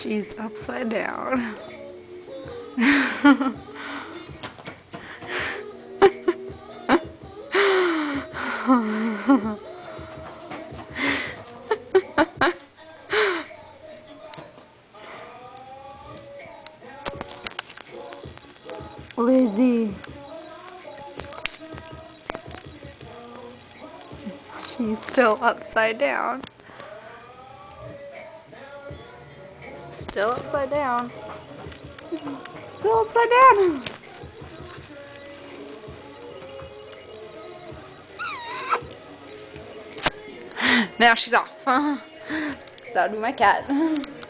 She's upside down. Lizzy. She's still upside down. Still upside down. Still upside down. Now she's off. That would be my cat.